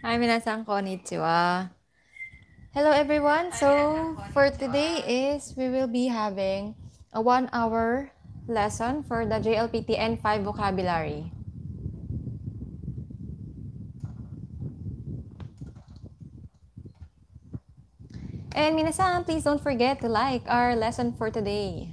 Hi, minasan konnichiwa. Hello, everyone. So, for today is we will be having a 1 hour lesson for the JLPT N5 vocabulary. And minasan, please don't forget to like our lesson for today.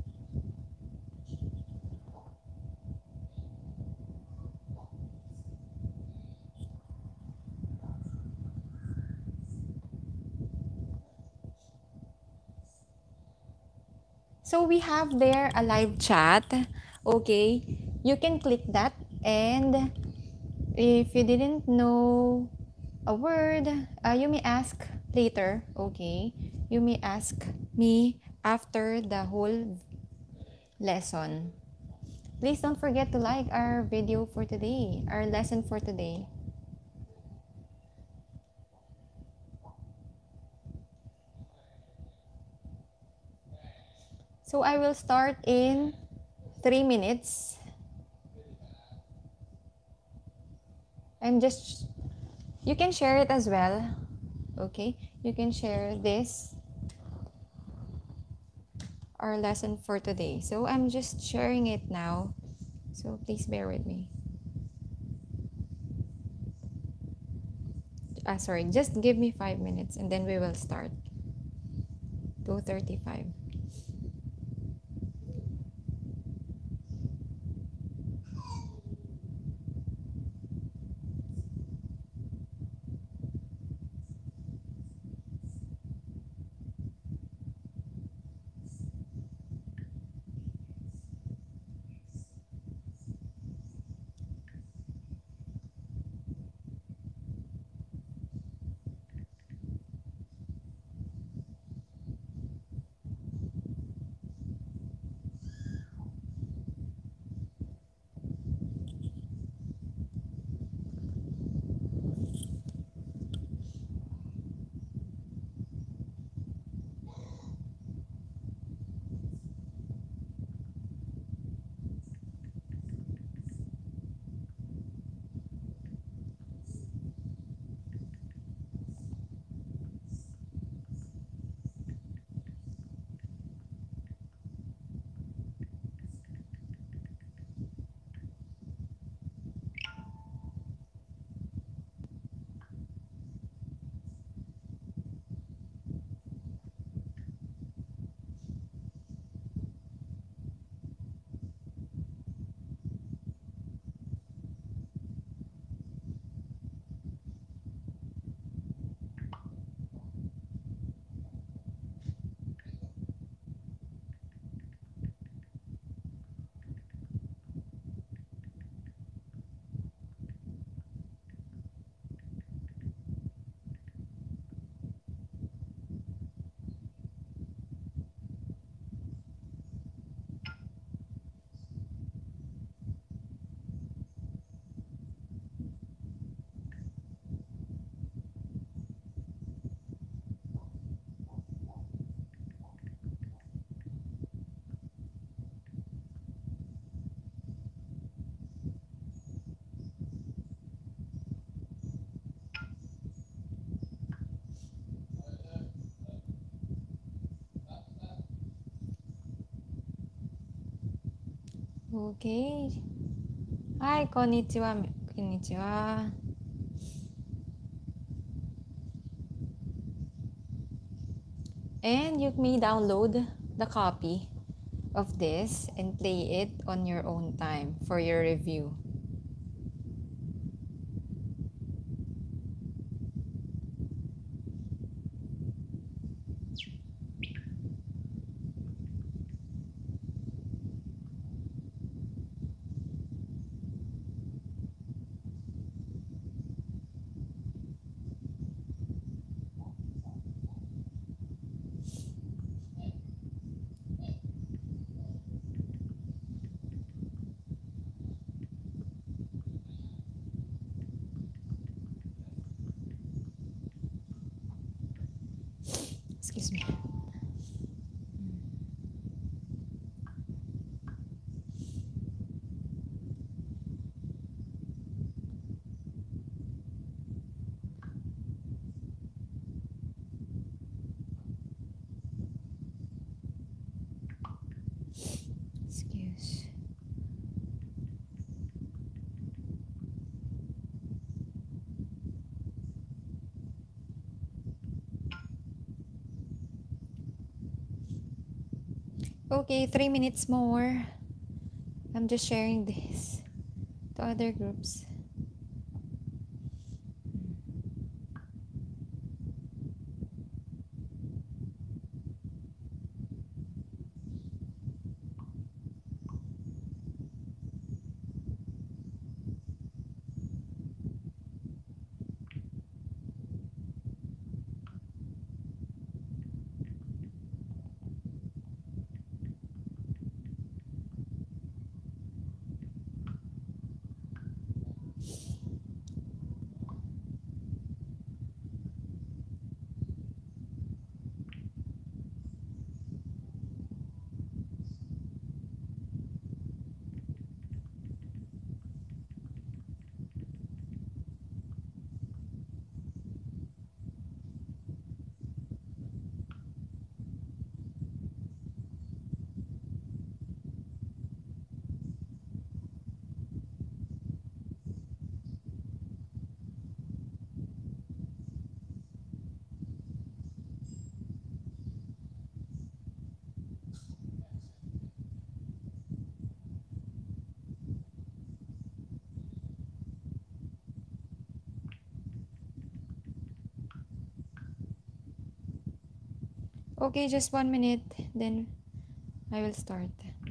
So we have there a live chat. Okay, you can click that, and if you didn't know a word, you may ask later. Okay, you may ask me after the whole lesson. Please don't forget to like our video for today, our lesson for today. So I will start in 3 minutes. And just, you can share it as well. Okay, you can share this, our lesson for today. So I'm just sharing it now. So please bear with me. Sorry, just give me 5 minutes and then we will start. 2:35. Okay. Hi, konnichiwa. Konnichiwa. And you may download the copy of this and play it on your own time for your review. Excuse me. Okay, 3 minutes more. I'm just sharing this to other groups. Okay, just 1 minute, then I will start.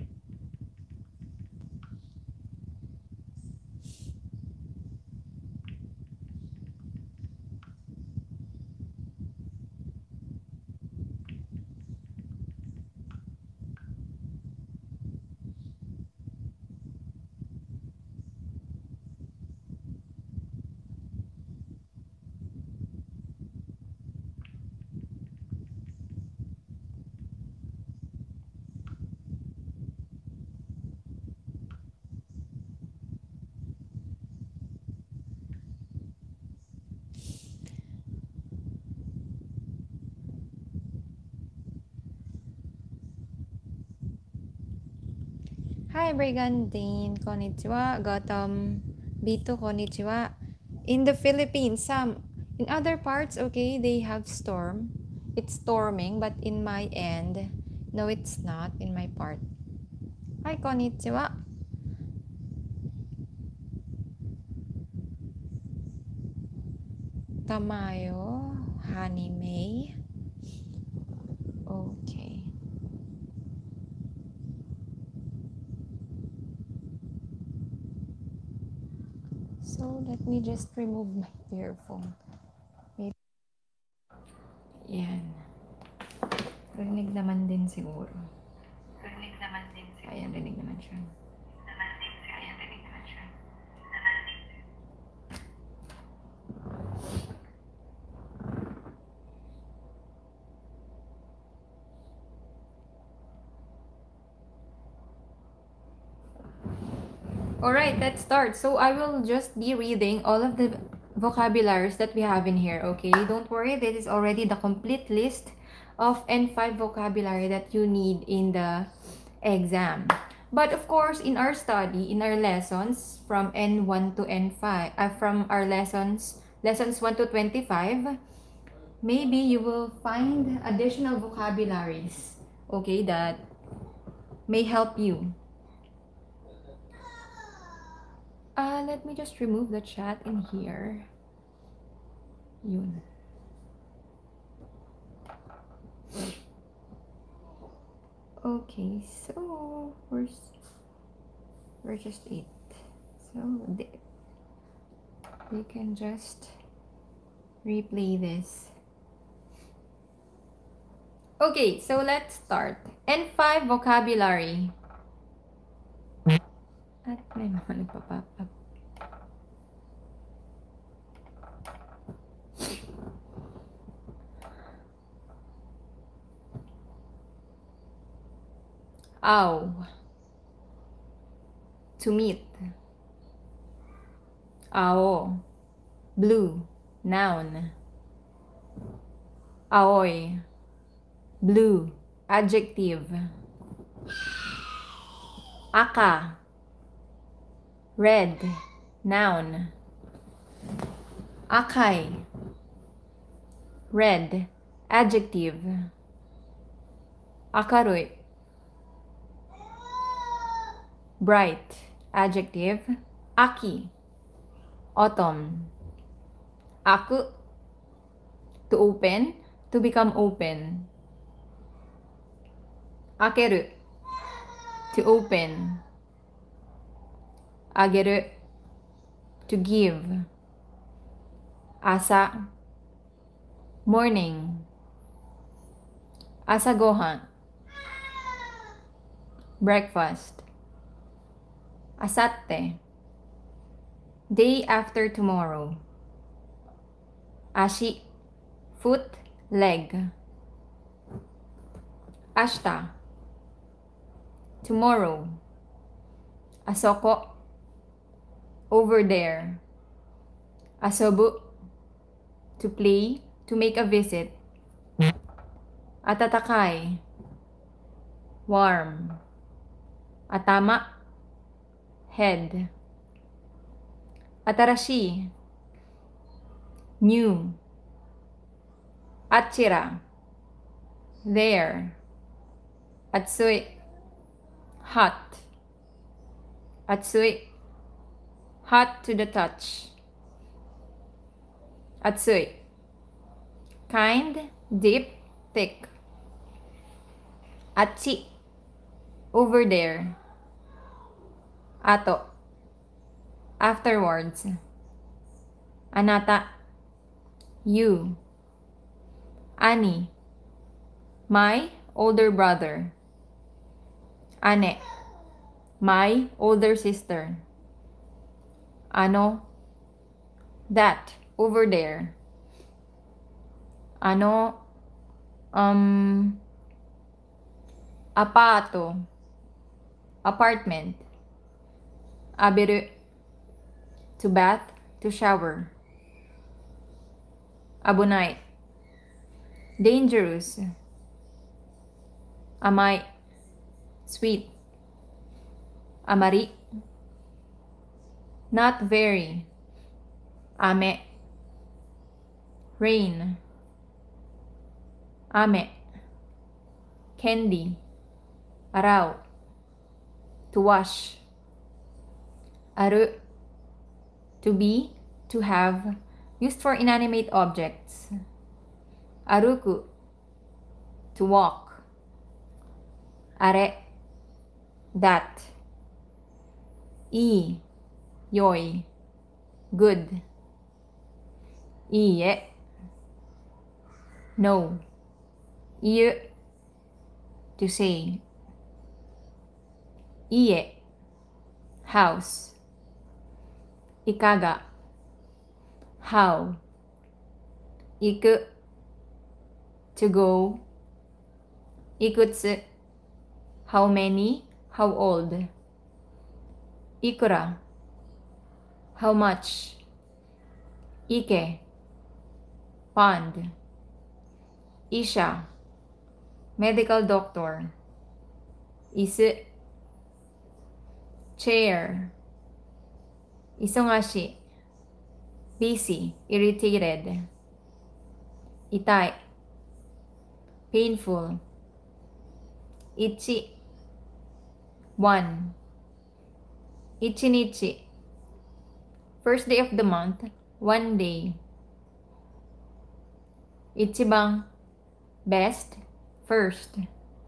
Hi, Brigandine. Konnichiwa. Gotham. Bito, konnichiwa. In the Philippines, in other parts, okay, they have storm. It's storming, but in my end, no, it's not in my part. Hi, konnichiwa. Tamayo, Honey May. Okay. So, let me just remove my earphone. Wait. Yan. Rinig naman din siguro. Ayan, rinig naman siya. Alright, let's start. So I will just be reading all of the vocabularies that we have in here, okay? Don't worry, this is already the complete list of N5 vocabulary that you need in the exam. But of course, in our study, in our lessons from N1 to N5, from our lessons 1 to 25, maybe you will find additional vocabularies, okay, that may help you. Let me just remove the chat in here. Yun. Okay, so we're just 8. So we can just replay this. Okay, so let's start. N5 vocabulary. At may mga nagpa-pop up. Aw. To meet. Ao. Blue. Noun. Aoy. Blue. Adjective. Aka. Red. Noun. Akay. Red. Adjective. Akaroy. bright, adjective. Aki, autumn. Aku, to open, to become open. Akeru, to open. Ageru, to give. Asa, morning. Asagohan, breakfast. Asatte, day after tomorrow. Ashi, foot, leg. Ashita, tomorrow. Asoko, over there. Asobu, to play, to make a visit. Atatakai, warm. Atama, head. Atarashi, new. Achira, there. Atsui, hot. Atsui, hot to the touch. Atsui, kind, deep, thick. Achi, over there. Ato, afterwards. Anata, you. Ani, my older brother. Ane, my older sister. Ano, that, over there. Ano, apato, apartment. Abiru, to bath, to shower. Abunai, dangerous. Amai, sweet. Amari, not very. Ame, rain. Ame, candy. Arao, to wash. Aru, to be, to have, used for inanimate objects. Aruku, to walk. Are, that. I, yoi, good. Iye, no. Iyu, to say. Iye, house. Ikaga, how. Iku, to go. Ikutsu, how many, how old. Ikura, how much. Ike, pond. Isha, medical doctor. Isu, chair. Isongashi, busy, irritated. Itai, painful. Ichi, one. Ichinichi, first day of the month, one day. Ichibang, best, first.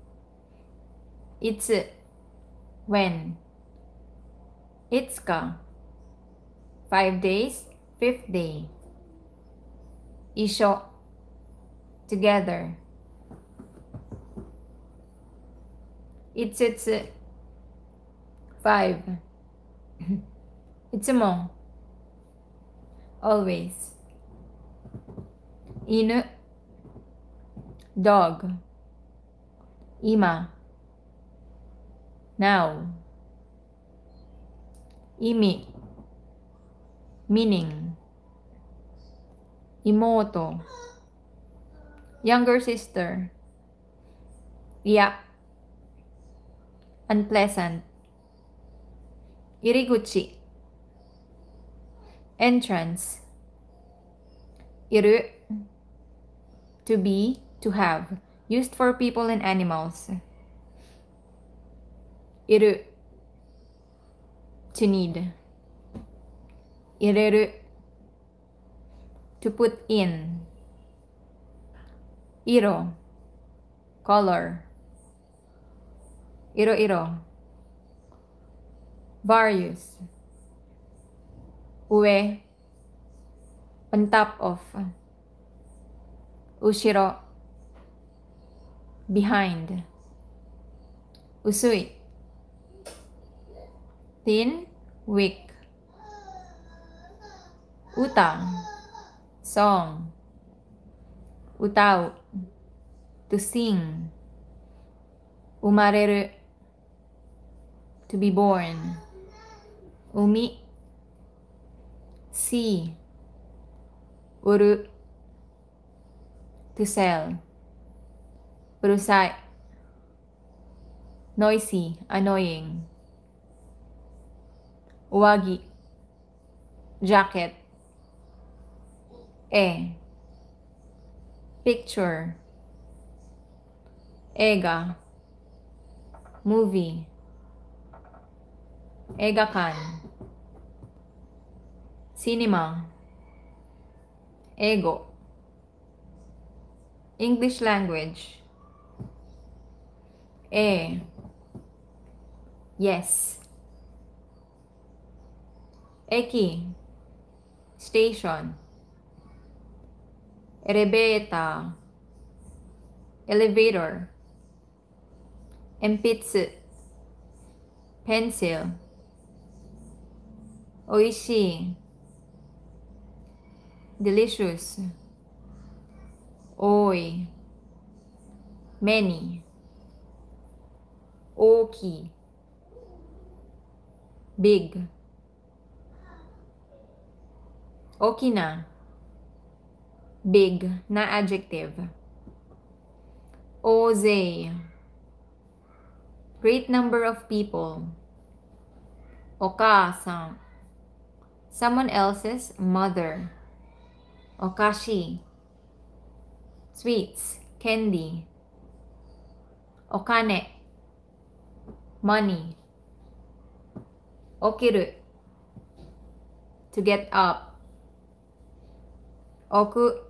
Itsu, when. Itsuka, 5 days, 5th day. Isho, together. Itsutsu, 5. Itsumo, always. Inu, dog. Ima, now. Imi, meaning. Imoto, younger sister. Iya, unpleasant. Iriguchi, entrance. Iru, to be, to have, used for people and animals. Iru, to need. 入れる to put in. 色 color. いろいろ various. 上 on top of. 後ろ behind. 薄い thin, weak. 歌 song. 歌う to sing. 生まれる to be born. 海 sea. 売る to sell. うるさい noisy, annoying. 上着 jacket. 絵 picture. 映画 movie. 映画館 cinema. 英語 English language. yes. 駅 station. エレベーター elevator. 鉛筆 pencil. おいしい delicious. 多い many. 大きい big. 大きな big な adjective. 大勢 great number of people. お母さん someone else's mother. お菓子 sweets, candy. お金 money. 起きる to get up. 置く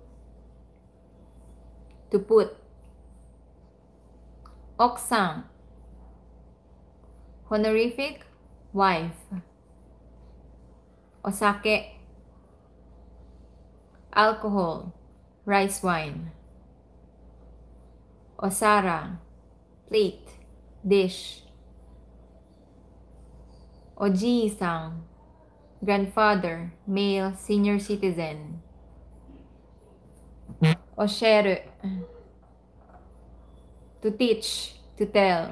to put. 奥さん honorific wife. お酒 alcohol, rice wine. お皿 plate, dish. おじいさん grandfather, male, senior citizen. 教える to teach, to tell.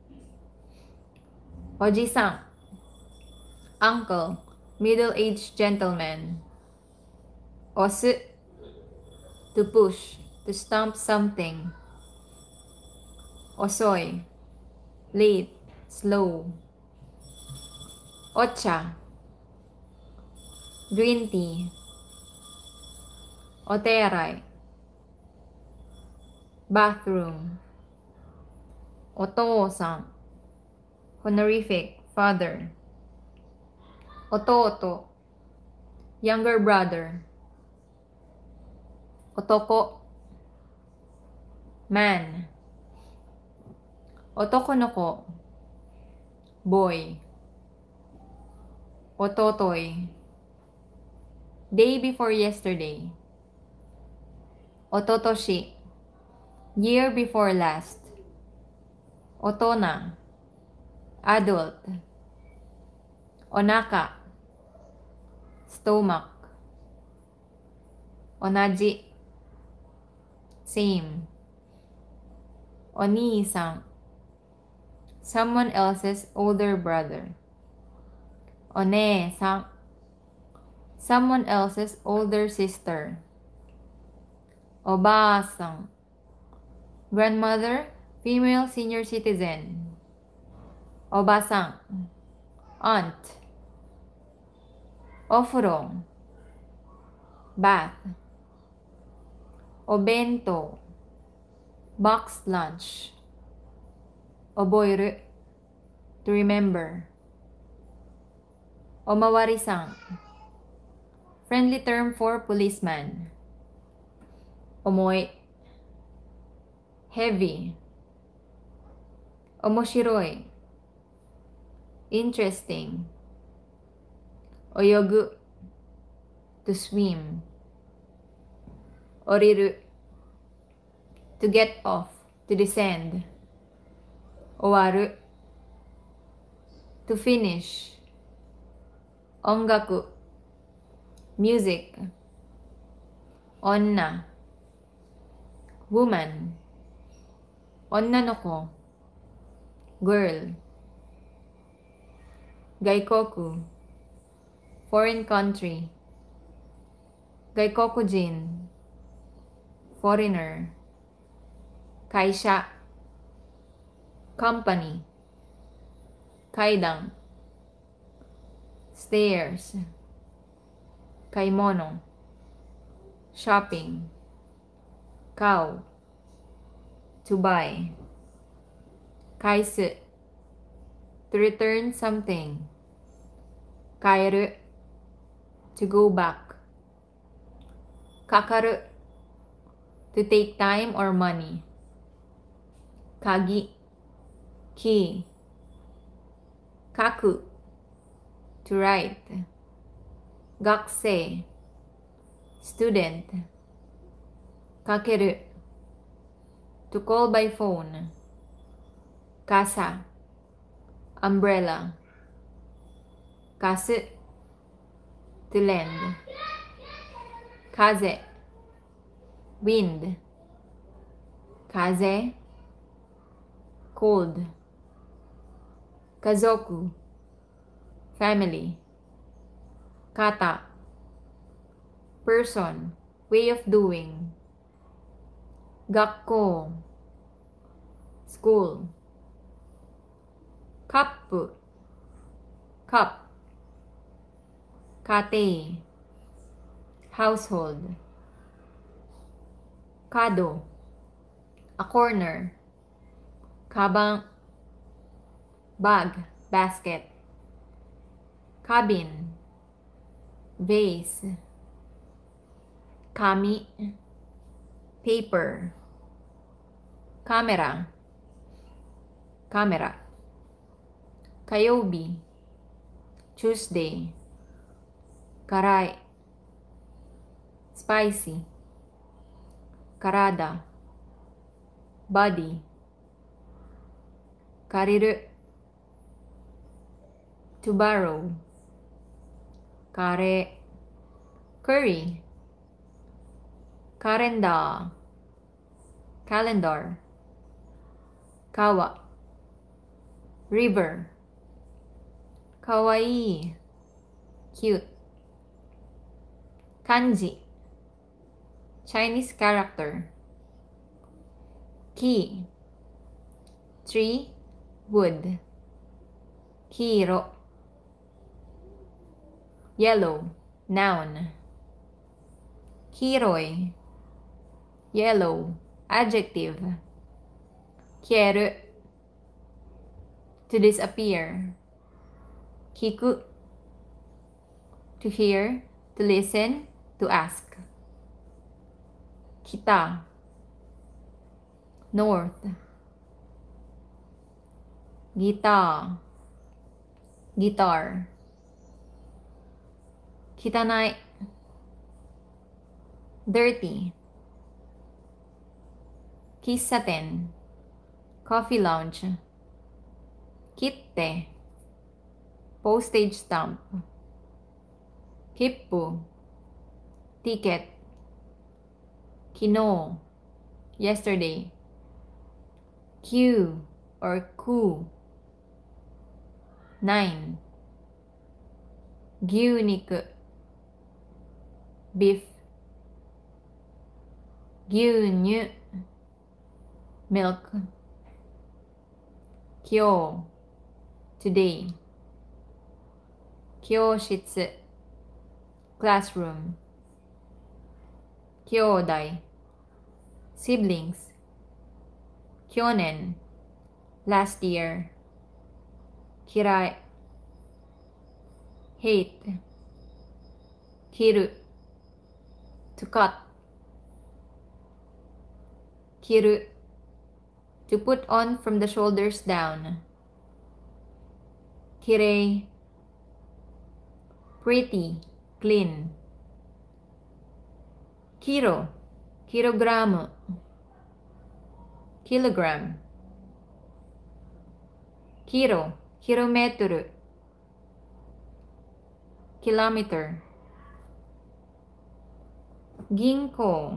おじさん uncle, middle-aged gentleman. 押す to push, to stomp something. 遅い late, slow. お茶 green tea. お手洗い bathroom. お父さん honorific father. 弟 younger brother. 男 man. 男の子 boy. おととい day before yesterday. おととし year before last. 大人 adult. お腹 stomach. 同じ same. お兄さん someone else's older brother. お姉さん someone else's older sister. おばあさん grandmother, female senior citizen. おばさん aunt. お風呂 bath. お弁当 box lunch. 覚える to remember. Omawari-san. Friendly term for policeman. Omoi. Heavy. Omoshiroi. Interesting. Oyogu. To swim. Oriru. To get off. To descend. Owaru. To finish. Ongaku. Music. Onna. Woman. Onnanoko. Girl. Gaikoku. Foreign country. Gaikokujin. Foreigner. Kaisha. Company. Kaidan. Stairs. Kaimono. Shopping. Cow. To buy. Kaisu. To return something. Kaeru. To go back. Kakaru. To take time or money. Kagi. Key. Kaku. To write. Gakusei. Student. Kakeru. To call by phone. Kasa. Umbrella. Kasu. To lend. Kaze. Wind. Kaze. Cold. Kazoku. Family. Kata. Person. Way of doing. Gakko. School. Kappu. Cup. Kate. Household. Kado. A corner. Kabang. Bag. Basket. Cabin. Vase. Kami. Paper. Camera. Camera. Kayobi. Tuesday. Karai. Spicy. Karada. Body. Kariru. To borrow. Kare. Curry. Karenda. Calendar. Kawa. River. Kawaii. Cute. Kanji. Chinese character. Ki. Tree. Wood. Kiro. Yellow. Noun. Kiroi. Yellow. Adjective. Kieru. To disappear. Kiku. To hear. To listen. To ask. Kita. North. Gita. Guitar. Kitanai. Dirty. Kissaten. Coffee lounge. Kitte. Postage stamp. Kippu. Ticket. Kino. Yesterday. Q or ku. 9. Gyuniku. Beef. Gyunyu. Milk. Kyo. Today. Kyoshitsu. Classroom. Kyodai. Siblings. Kyonen. Last year. Kirai. hate, 切る to cut, 着る to put on from the shoulders down, きれい pretty, clean, キロ kilogram, kilogram, キロ kilometer, kilometer, 銀行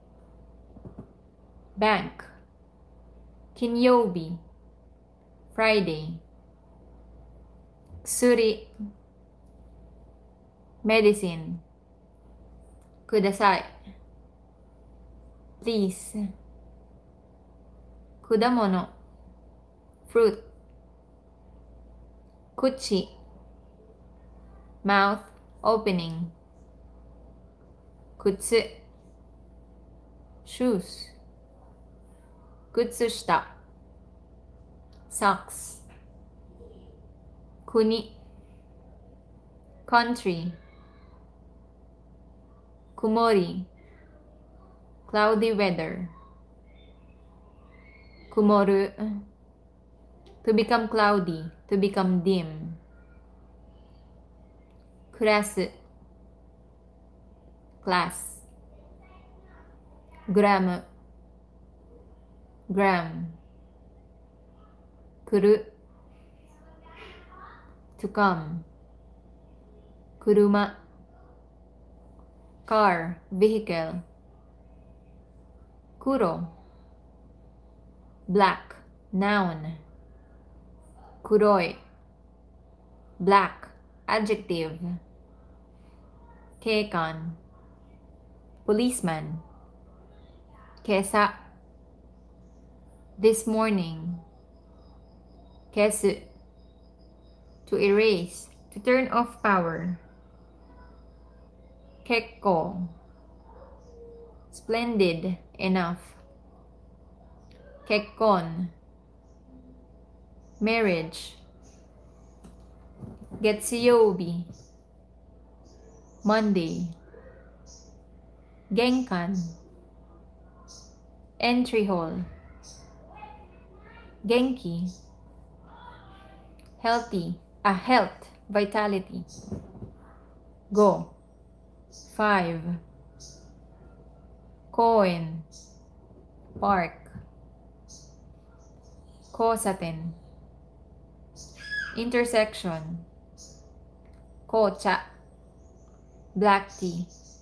bank, 金曜日 Friday, 薬 medicine, ください please, 果物 fruit, 口 mouth opening, 靴 shoes, 靴下 socks, 国 country, 曇り cloudy weather, 曇る to become cloudy, to become dim, クラス class, グラム gram, 来る to come, 車 car, vehicle, 黒 black, noun, 黒い black, adjective, 警官 policeman, 今朝 this morning, 消す to erase, to turn off power, 結構 splendid, enough, 結婚 marriage, 月曜日 Monday, 玄関 entry hall, 元気 healthy, health, vitality, go 5, 公園 park, 交差点 intersection, 紅茶 black tea,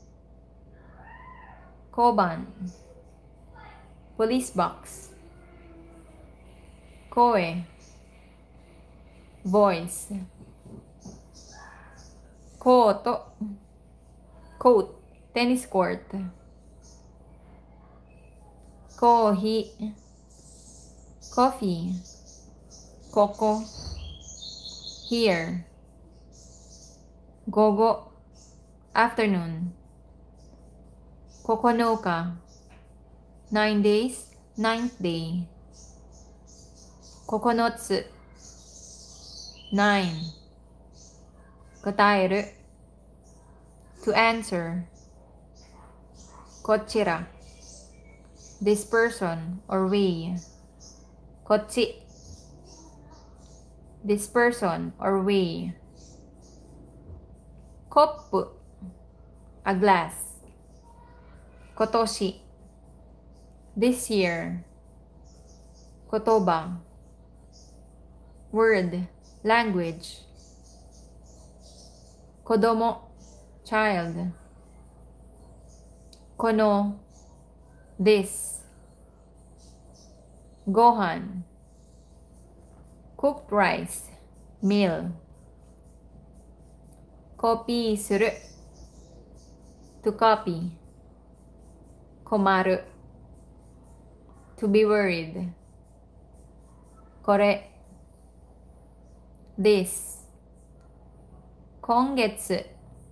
交番 police box, 声 voice, コート coat, tennis court, コーヒー coffee, ここ here, 午後 afternoon, 9日 9 days, 9th day, 9つ 9, 答える to answer, こちら this person or way, こっち this person or way, コップ a glass, 今年 this year, 言葉 word, language, 子供 child, この this, ご飯 cooked rice, meal, コピーする to copy, 困る to be worried, これ this, 今月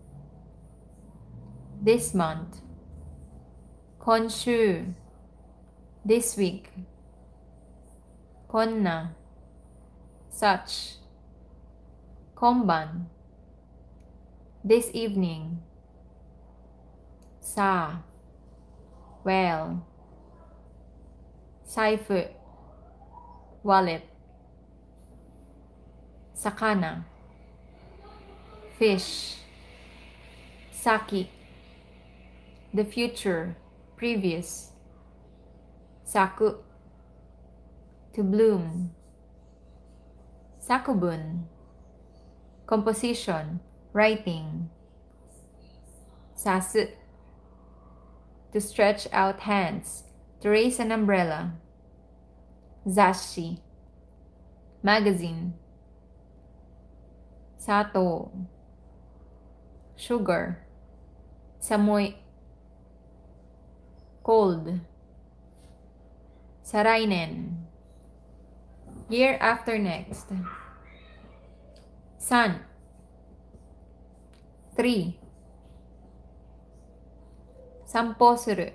this month, 今週 this week, こんな such, 今晩 this evening. Sa, well. Saifu, wallet. Sakana, fish. Saki, the future, previous. Saku, to bloom. Sakubun, composition, writing. Sasu, to stretch out hands, to raise an umbrella. Zashi, magazine. Sato, sugar. Samoy, cold. Sarainen, year after next. Sun, 3. Sampo suru,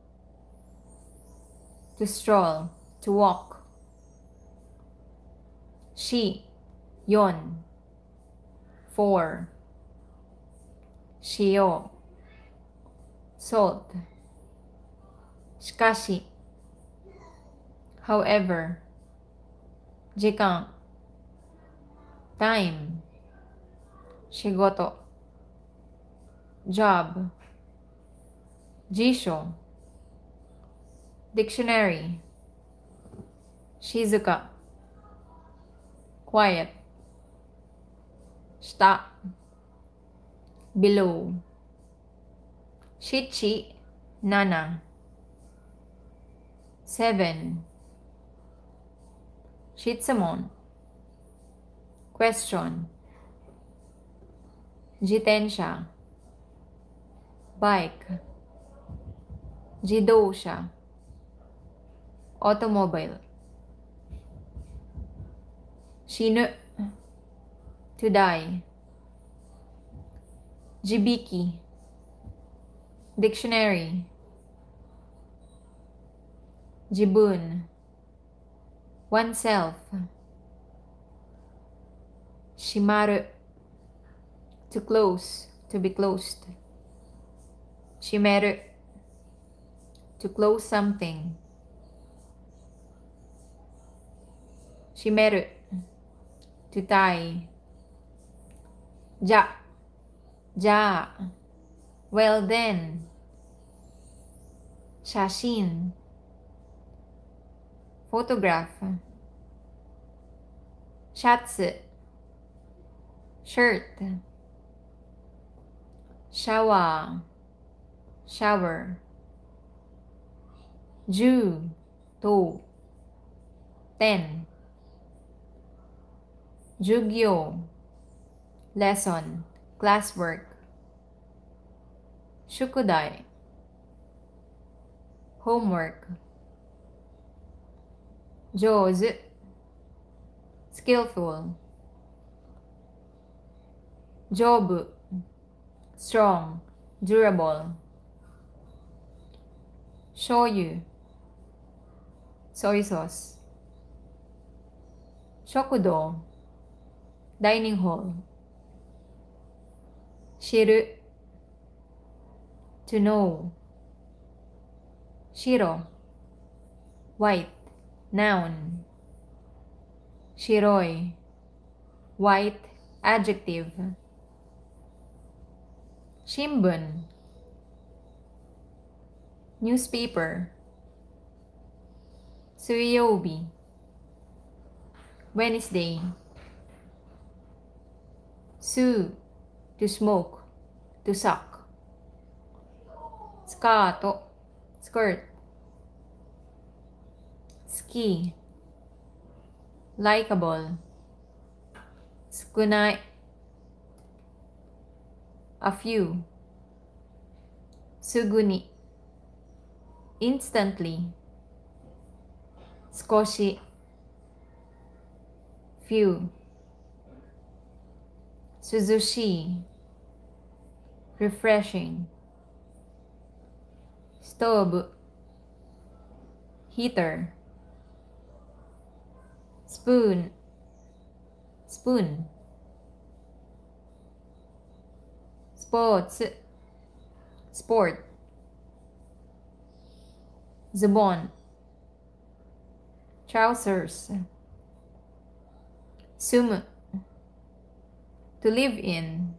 to stroll, to walk. Shi, yon, 4. Shio, salt. Shikashi, however. Jikan, time. Shigoto, job. Jisho, dictionary. Shizuka, quiet. Shita, below. Shichi, nana. 7. Shitsumon, question. Jitensha, bike. Jidosha, automobile. Shinu, to die. Jibiki, dictionary. Jibun, oneself. Shimaru, to close, to be closed. Shimeru, to close something. Shimeru, to tie. Ja, ja, well then. Shashin, photograph. Shatsu, shirt. Shawa, shower. Ju, to. 10. Jugyo, lesson, classwork. Shukudai, homework. Jozu, skillful. Jobu, strong, durable. Shoyu, soy sauce. Shokudo, dining hall. Shiru, to know. Shiro, white, noun. Shiroi, white, adjective. Shimbun, newspaper. Suiyobi, Wednesday. Su, to smoke, to suck. Skato, skirt. Ski, likable. Tsukunai, a few. Suguni, instantly. Skoshi, few. Suzushi, refreshing. Stove, heater. Spoon, spoon. sports, sport, zubon, trousers, sumu, to live in,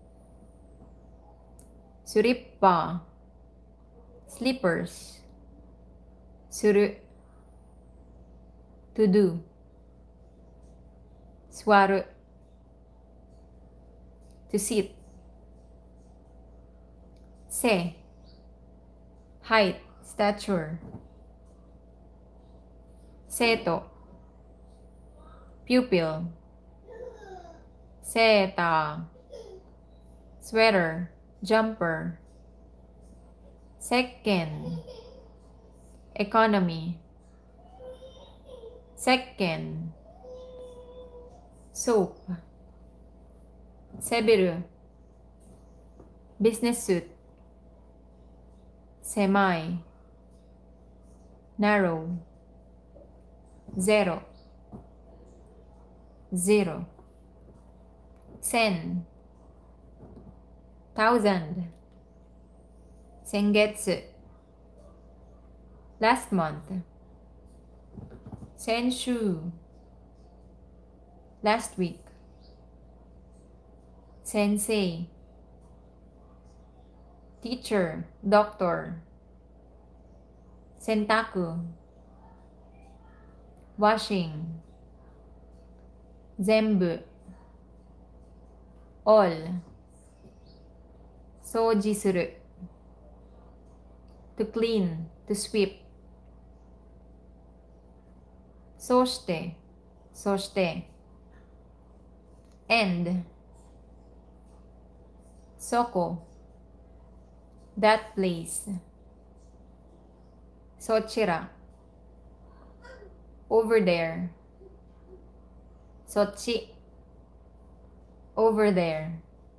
surippa, slippers, suru, to do, suaru, to sit, se, height, stature, seto, pupil, seta, sweater, jumper, second, economy, second, soap, sebiru, business suit, semi, narrow, zero, zero, sen, thousand, sengetsu, last month, senshu, last week, sensei, teacher, doctor, sentaku, washing, zenbu, all, soji suru, to clean, to sweep, soshite, soshite, and, soko, that place, sochira, over there, sochi, over there,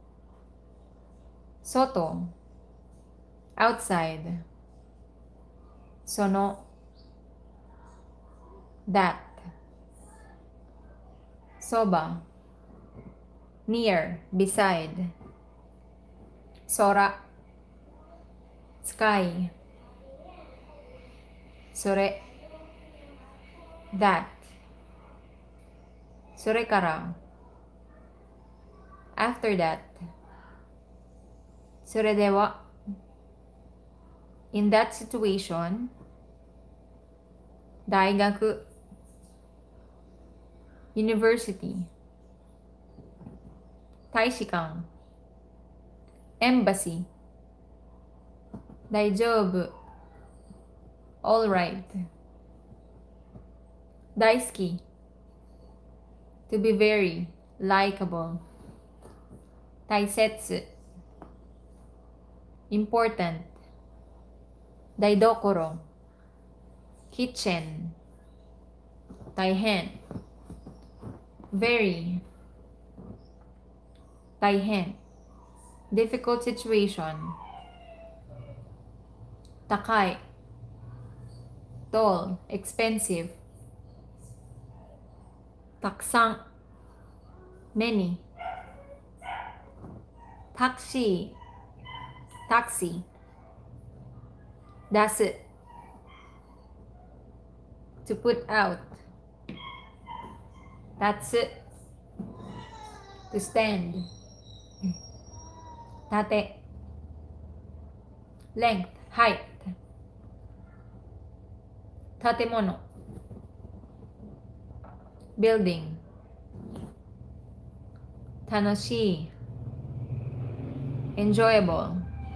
soto, outside, sono, that, soba, near, beside, sora, sky, sore, that, sorekara, after that, soredewa, in that situation, daigaku, university, taishikan, embassy, daijoubu, all right, daisuki, to be very likable, taisetsu, important, daidokoro, kitchen, taihen, very, taihen, difficult situation, takai, tall, expensive, taksan, many, taxi, taxi, dasu, to put out, tatsu, to stand, tate, length, height, tatemono, building, tanoshii, enjoyable,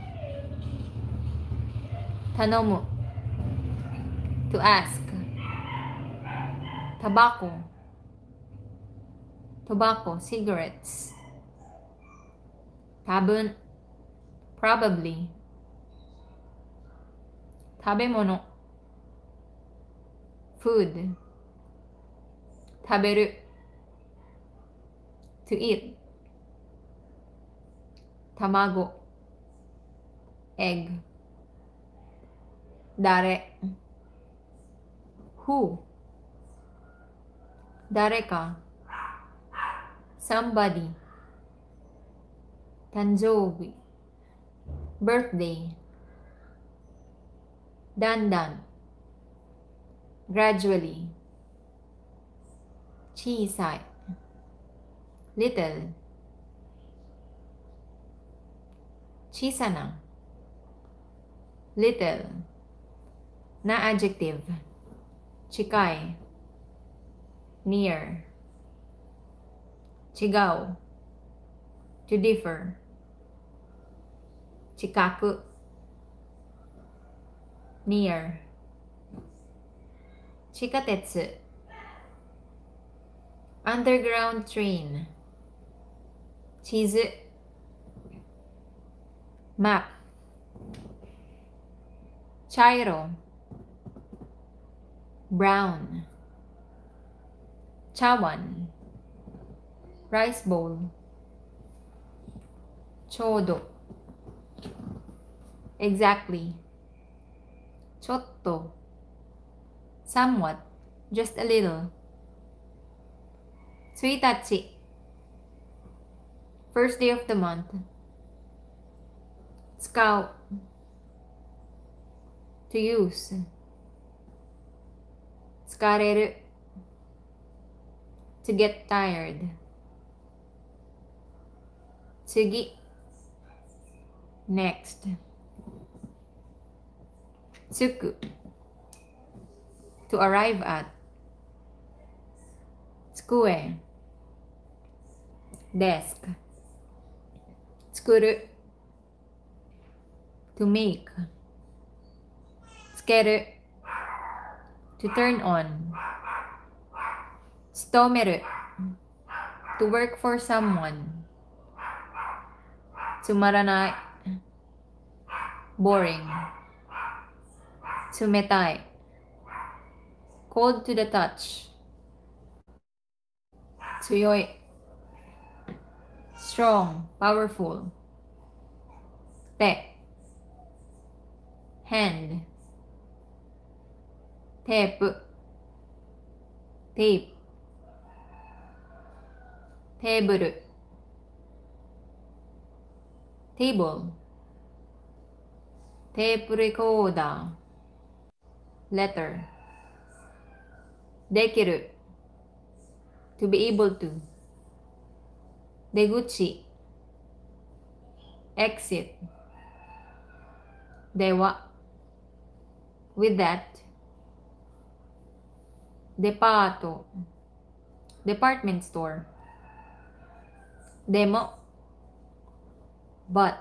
tanomu, to ask, tobacco, tobacco, cigarettes, tabun, probably, tabemono, food, taberu, to eat, tamago, egg, dare, who, dareka, somebody, tanjoubi, birthday, dandan, gradually, 小さい little, 小さな little, na adjective, 近い near, 違う to differ, 近く near, 地下鉄 underground train, 地図 map, 茶色 brown, 茶碗 rice bowl, ちょうど exactly, ちょっと somewhat, just a little, 1日 first day of the month, 使う to use, 疲れる to get tired, 次 next, 着く to arrive at, 机 desk, 作る to make, つける to turn on, 勤める to work for someone, つまらない boring, 冷たい cold to the touch, 強い strong, powerful, 手 hand, テープ tape, テーブル table, テープレコーダー letter, できる to be able to, 出口 exit, では with that, デパート department store, でも but,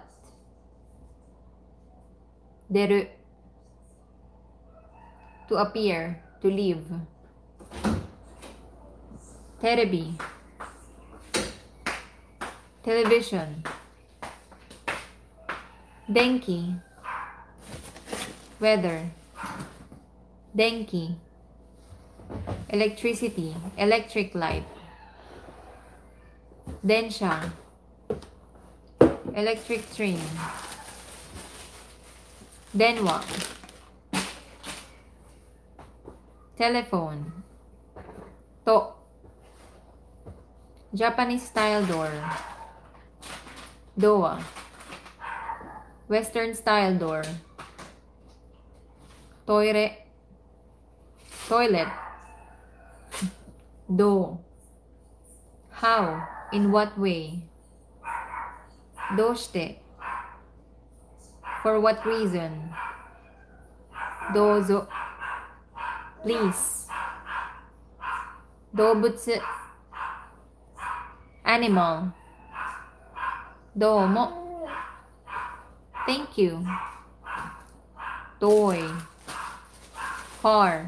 出る to appear, to leave, テレビ television, 電気 weather, 電気 electricity, electric light, 電車 electric train, 電話 telephone, と Japanese style door, doa, Western style door, toire, toilet, do, how, in what way, doshite, for what reason, dozo, please, dobutsu, animal, domo, thank you, toy, far,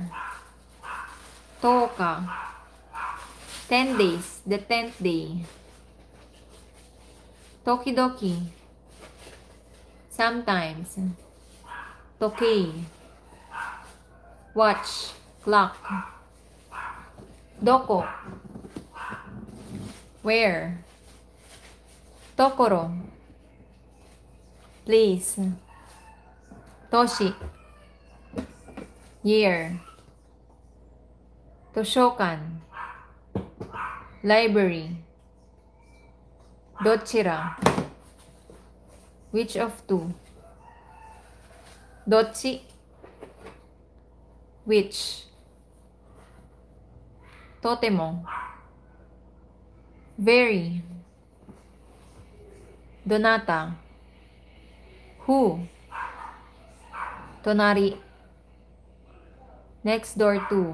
toka, 10 days, the 10th day, tokidoki, sometimes, toki, watch, clock, doko, where, tokoro, place, toshi, year, toshokan, library, dochira, which of two, Dochi, which. Totemo, very. Donata, who. Tonari, next door to.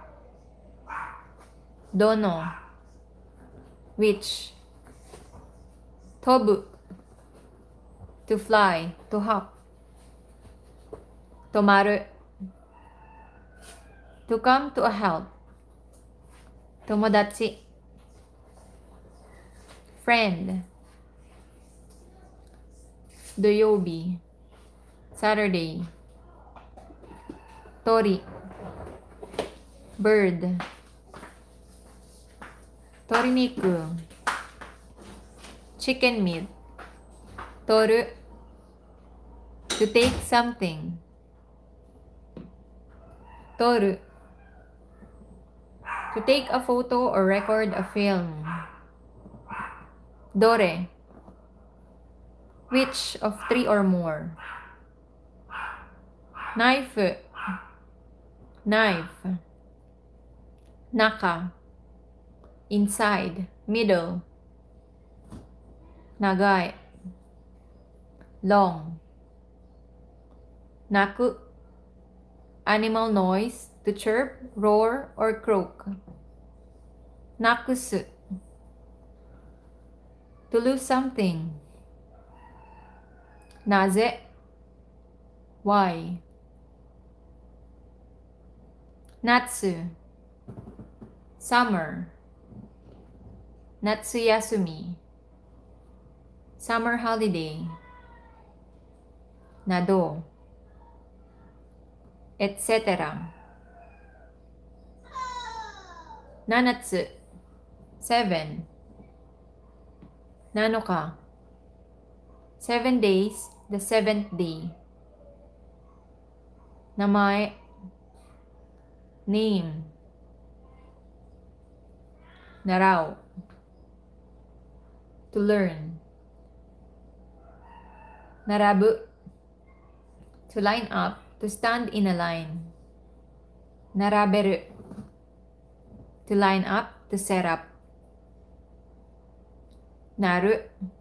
Dono, which. Tobu, to fly, to hop. Tomaru, to come to a help. Tomodachi, friend. Doyobi, Saturday. Tori, bird. Toriniku, chicken meat. Toru, to take something. Toru, to take a photo or record a film. Dore, which of 3 or more. Knife, knife. Naka, inside, middle. Nagai, long. Naku, animal noise, to chirp, roar, or croak. Nakusu, to lose something. Naze, why. Natsu, summer. Natsuyasumi, summer holiday. Nado, etc. Nanatsu, 7. Nanoka, 7 days, the 7th day. Namae, name. Narao, to learn. Narabu, to line up, to stand in a line. Naraberu, to line up, to set up. Naru,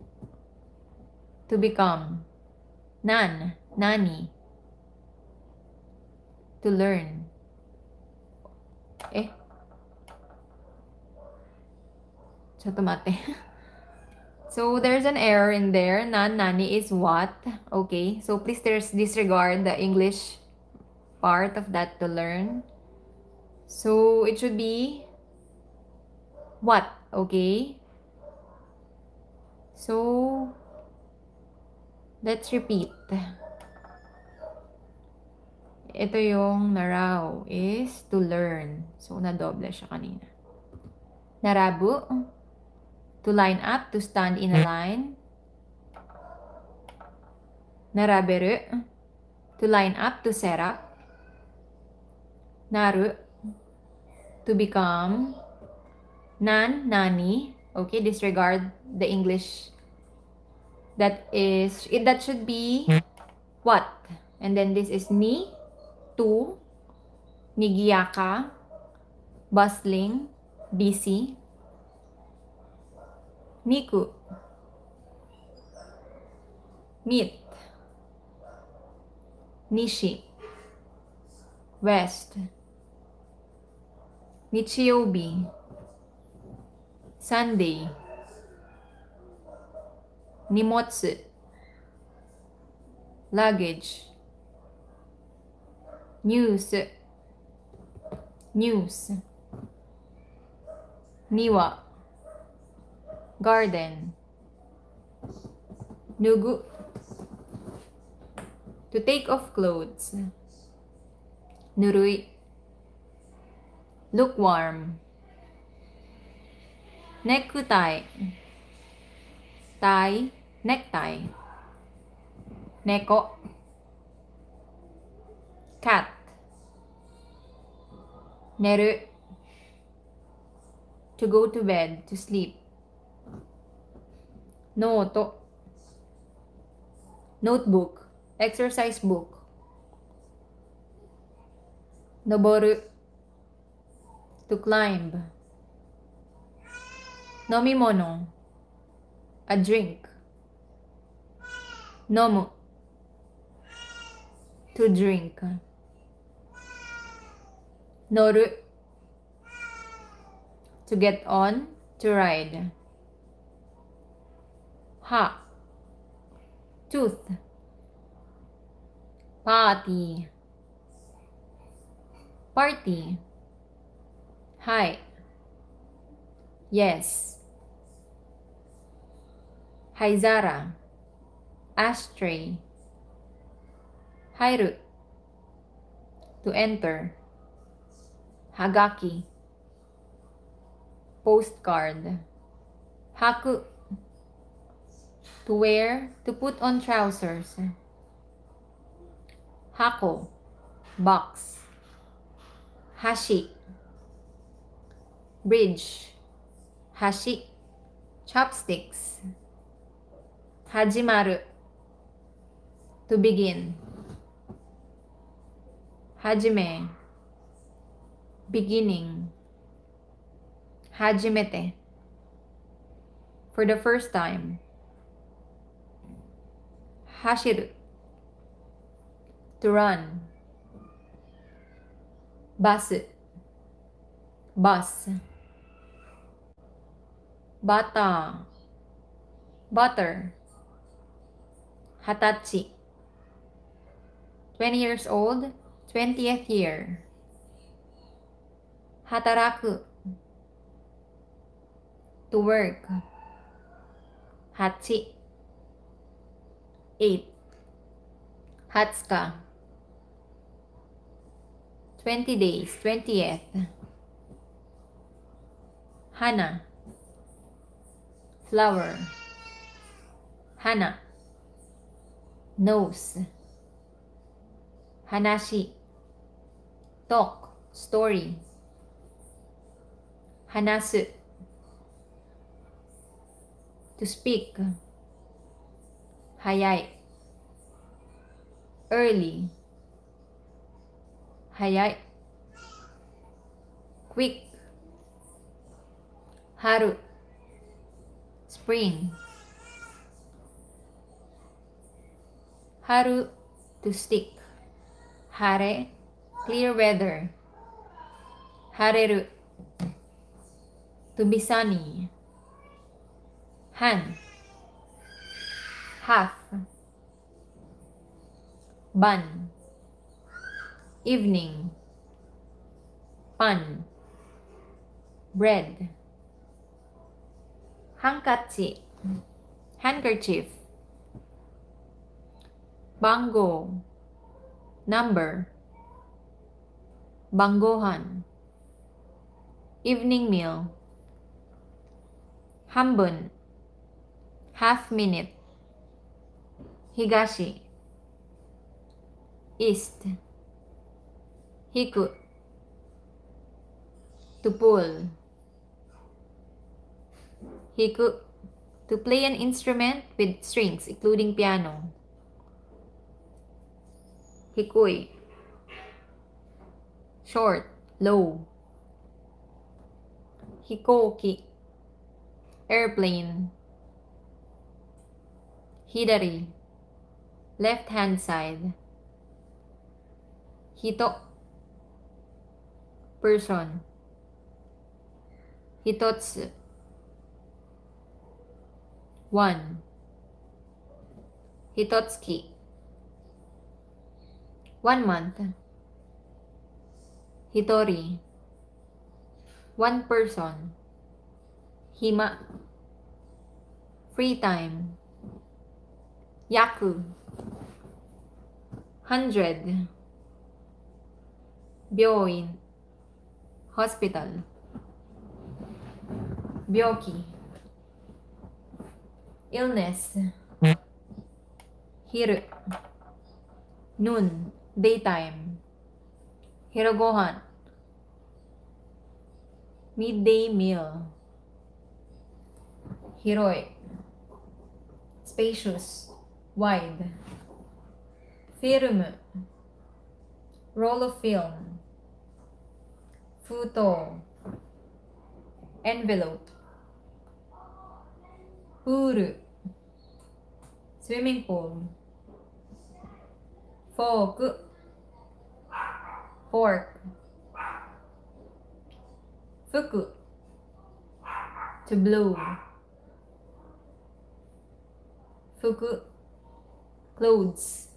to become. Nan, nani, to learn. So there's an error in there. Nan, nani is what? Okay, so please disregard the English part of that to learn. So it should be what? Okay. So let's repeat. Ito yung naraw is to learn. So nadoble siya kanina. Narabu, to line up, to stand in a line. Naraberu, to line up, to set up. Naru, to become. Nan, nani. Okay, disregard the English. That should be what? And then this is ni, to, nigiyaka, bustling, busy. Niku, meet. Nishi, west. Nichiyobi, Sunday. Nimotsu, luggage. News, news. Niwa, garden. Nugu, to take off clothes. Nurui, lukewarm. Necktie, tie, necktie. Neko, cat. Neru, to go to bed, to sleep. Noto, notebook, exercise book. Noboru, to climb. Nomimono, a drink. Nomu, to drink. Noru, to get on, to ride. Ha, tooth. Party, party. Hi, yes. Haizara, ashtray. Hairu, to enter. Hagaki, postcard. Haku, to wear, to put on trousers. Hako, box. Hashi, bridge. Hashi, chopsticks. Hajimaru, to begin. Hajime, beginning. Hajimete, for the first time. Hashiru, to run. Basu, bus. Bata, butter. Hatachi, 20 years old, 20th year. Hataraku, to work. Hachi, 8. Hatsuka, 20 days, 20th. Hana, flower. Hana, nose. Hanashi, talk, story. Hanasu, to speak. Hayai, early. Hayai, quick. Haru, spring. Haru, to stick. Hare, clear weather. Hareru, to be sunny. Han, half. Ban, evening. Pan, bread. Hankachi, handkerchief. Bango, number. Bangohan, evening meal. Hambun, half minute. Higashi, east. Hiku, to pull. Hiku, to play an instrument with strings, including piano. Hikui, short, low. Hikoki, airplane. Hidari, left hand side. Hito, person. Hitotsu, 1. Hitotsuki, 1 month. Hitori, 1 person. Hima, free time. Yaku, 100. Byoin, hospital. Byoki, illness. Hiru, noon, daytime. Hirogohan, midday meal. Hiroi, spacious, wide. Film, roll of film. 封筒 envelope プール swimming pool フォーク fork 服 to blow 服 clothes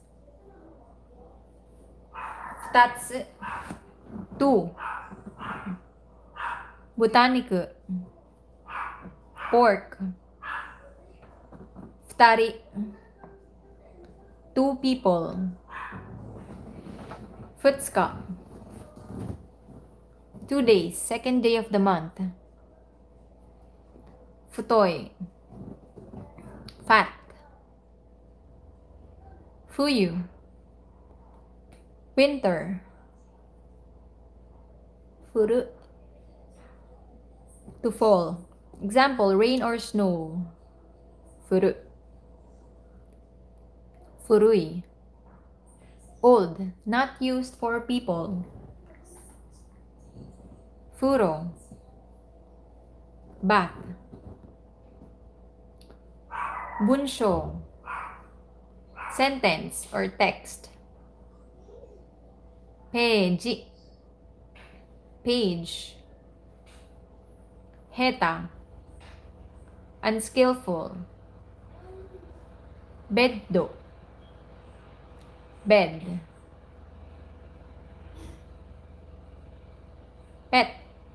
2つ two 豚肉 pork 2人 two people 2日 2 days second day of the month 太い fat 冬 winter 降る to fall example rain or snow 降る古い old not used for people 風呂 bath 文章 sentence or text ページ page 下手 unskillful ベッド bed pet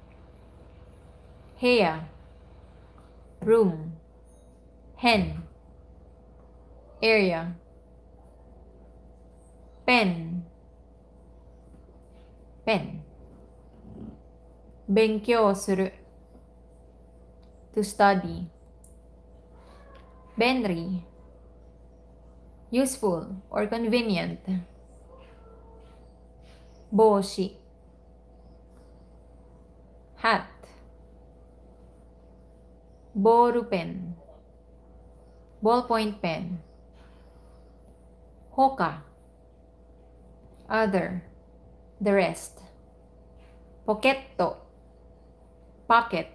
部屋 room hen area pen pen 勉強する to study 便利 useful or convenient 帽子 hat ボールペン ballpoint pen 他 other the rest ポケット pocket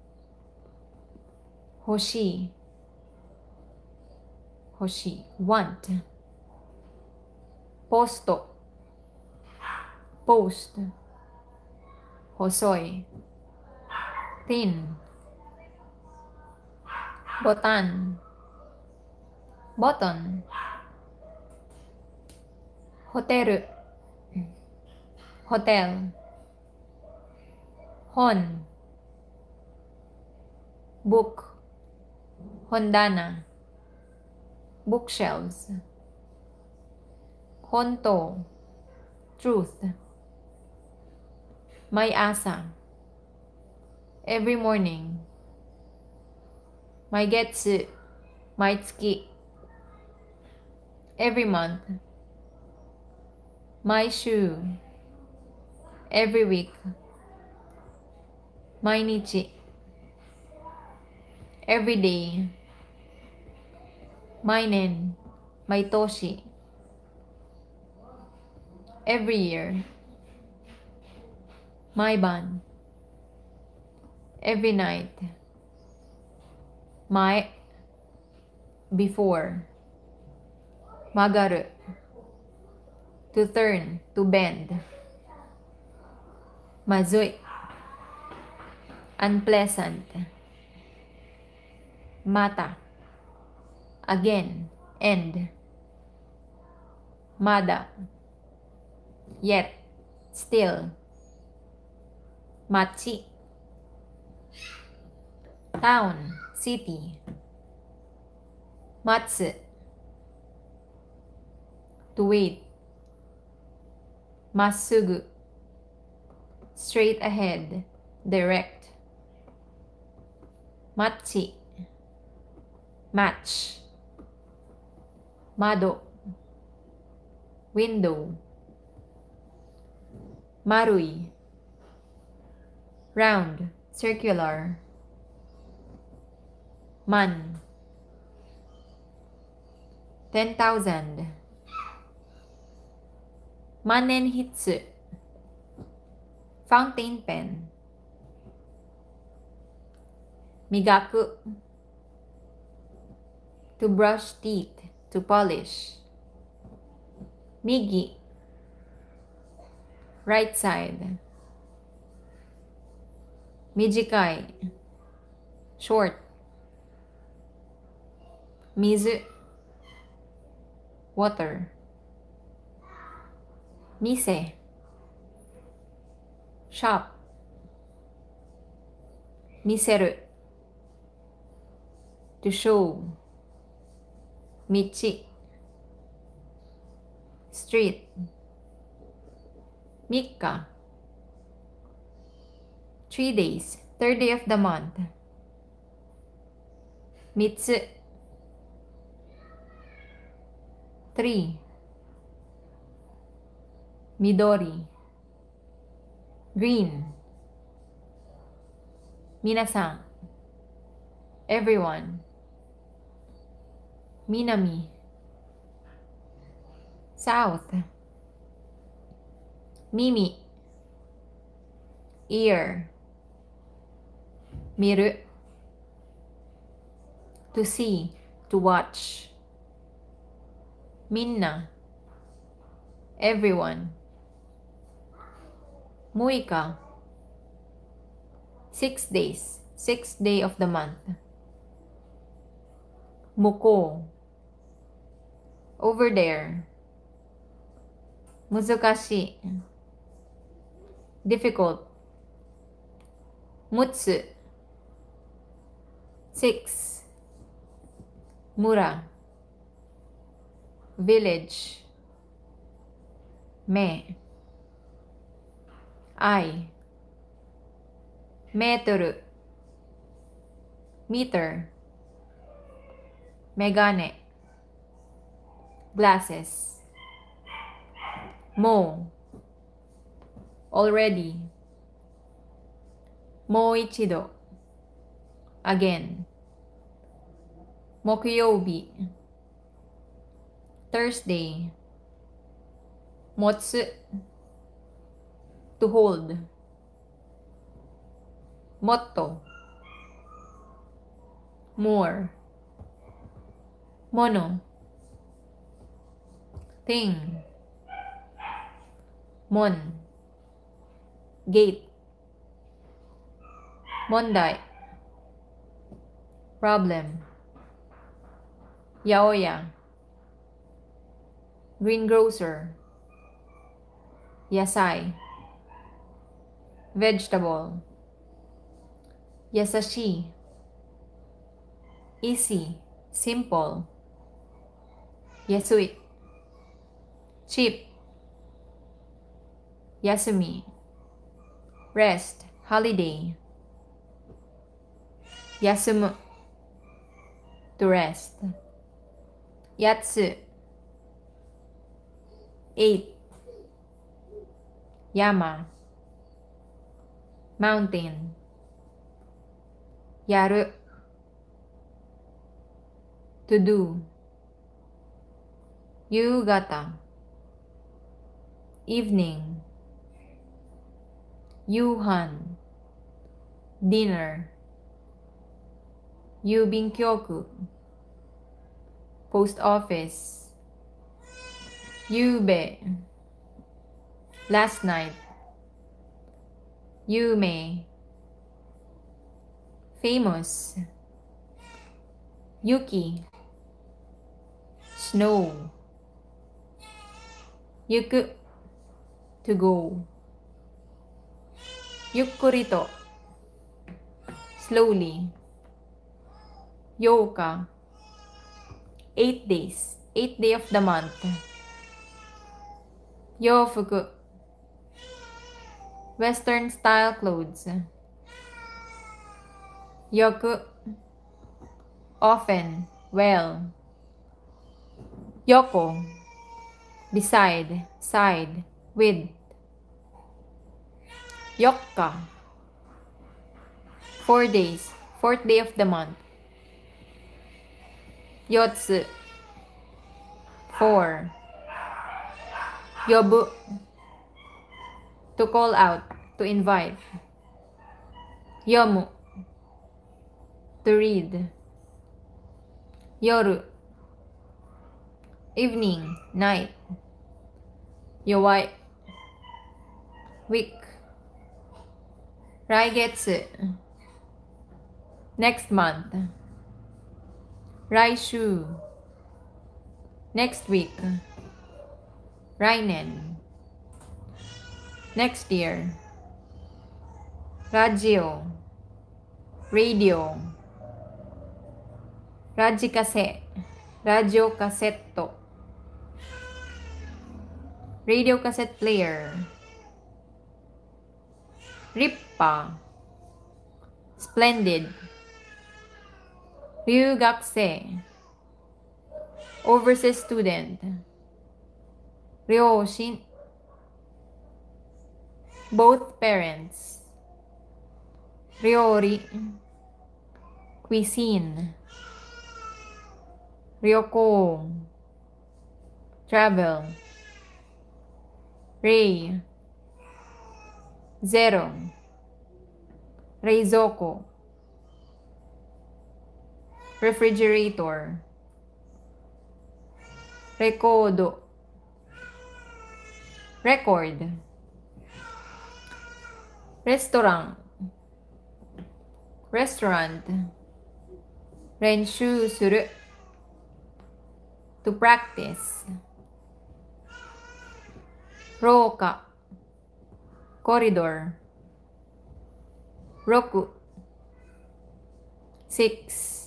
欲しい欲しい want ポスト post 細い thin ボタン button ホテル hotel 本 book 本棚 bookshelves 本当 truth 毎朝 every morning 毎月毎月 every month 毎週 every week 毎日 every day 毎年毎年 every year 毎晩 every night 前 before 曲がる to turn to bend まずい unpleasant また again end まだ yet still 町 town city 待つ to wait まっすぐ straight ahead direct マッチ match 窓 window 丸い round circular 万 10,000 万年筆 fountain pen. Migaku, to brush teeth, to polish. Migi, right side. Mijikai, short. Mizu, water. Mise, shop. Miseru, to show. Michi, street. Mikka, 3 days, third day of the month. Mitsu, 3. Midori, green. Minasan, everyone. Minami, south. Mimi, ear. Miru, to see, to watch. Minna, everyone. Muika, 6 days, 6th day of the month. Muko, over there. Muzukashi, difficult. Mutsu, 6. Mura, village. Me, I. Metoru, meter. Megane, glasses. Mo, already. Moichido, again. Mokuyobi, Thursday. Motsu, to hold. Motto, more. Mono, thing. Mon, gate. Mondai, problem. Yaoya, greengrocer. Yasai, vegetable. Yasashi, easy, simple. Yasui, cheap. Yasumi, rest, holiday. Yasumu, to rest. Yatsu, 8. Yama, mountain. Yaru, to do. Yugata, evening. Yuhan, dinner. Yubinkyoku, post office. Yube, last night. Yume, famous. Yuki, snow. Yuku, to go. Yukkurito, slowly. Yoka, 8 days, 8th day of the month. Yofuku, Western style clothes. Yoku, often, well. Yoko, beside, side, with. Yokka, 4 days, 4th day of the month. Yotsu, 4. Yobu, to call out, to invite. Yomu, to read. Yoru, evening, night. Yowai, week. Raigetsu, next month. Raishu, next week. Rainen, next year. Radio, radio. Rajikase, radio casetto. Radio cassette player. Rippa, splendid. Ryugakse, overseas student. Ryoshin, both parents. Ryori, cuisine. Ryoko, travel. Rei, zero. Reizoko, refrigerator. Rekodo, record. Restaurant, restaurant. Renshu suru, to practice. Roka, corridor. Roku, 6.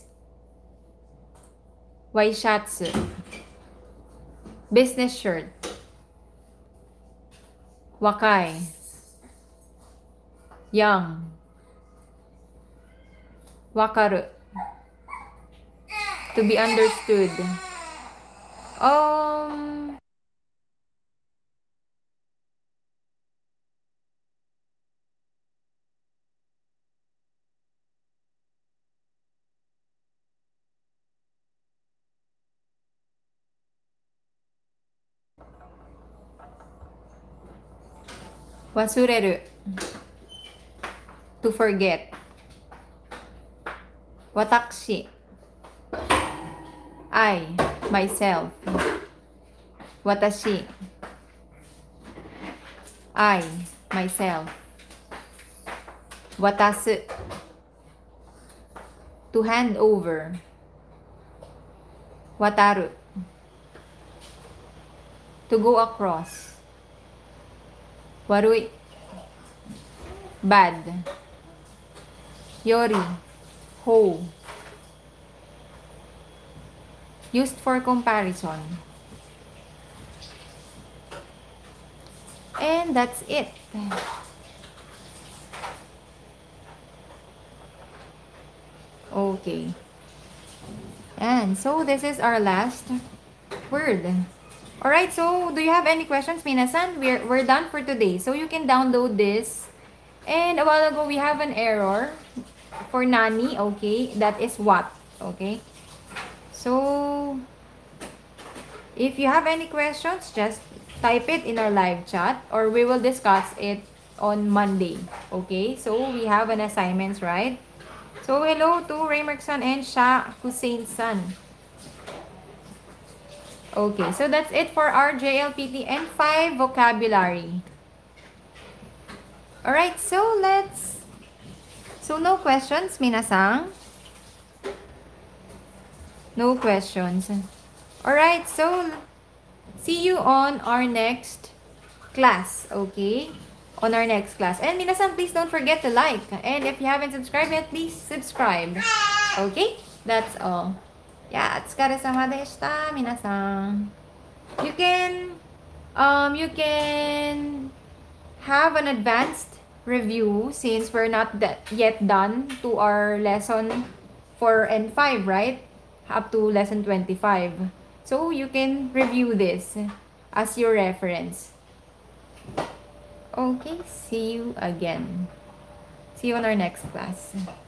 Waishatsu, business shirt. Wakai, young. Wakaru, to be understood. Wasureru, to forget. Watashi, I, myself. Watashi, I, myself. Watasu, to hand over. Wataru, to go across. Warui, bad. Yori, ho. Used for comparison. And that's it. Okay. And so this is our last word. Alright, so do you have any questions, Minasan? We're done for today. So you can download this. And a while ago, we have an error for Nani. Okay, that is what. Okay. So, if you have any questions, just type it in our live chat or we will discuss it on Monday. Okay, so we have an assignments, right? So, hello to Raymark-san and Shah Hussein-san. Okay, so that's it for our JLPT and 5 vocabulary. Alright, so no questions, Minasan? No questions. Alright, so see you on our next class, okay? On our next class. And Minasan, please don't forget to like. And if you haven't subscribed yet, please subscribe. Okay? That's all. Yeah, otsukaresama deshita, minasan. You can have an advanced review since we're not yet done to our lesson 4 and 5, right? Up to lesson 25. So you can review this as your reference. Okay, see you again. See you on our next class.